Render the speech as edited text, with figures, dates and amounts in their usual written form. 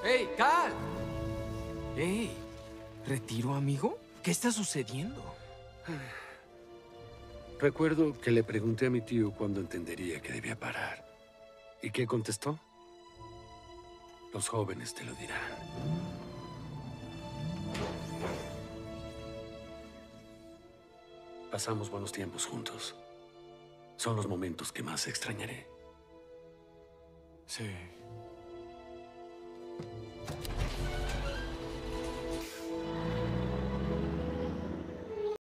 ¡Hey, Cal! ¡Hey! ¿Retiro, amigo? ¿Qué está sucediendo? Recuerdo que le pregunté a mi tío cuándo entendería que debía parar. ¿Y qué contestó? Los jóvenes te lo dirán. Pasamos buenos tiempos juntos. Son los momentos que más extrañaré. Sí.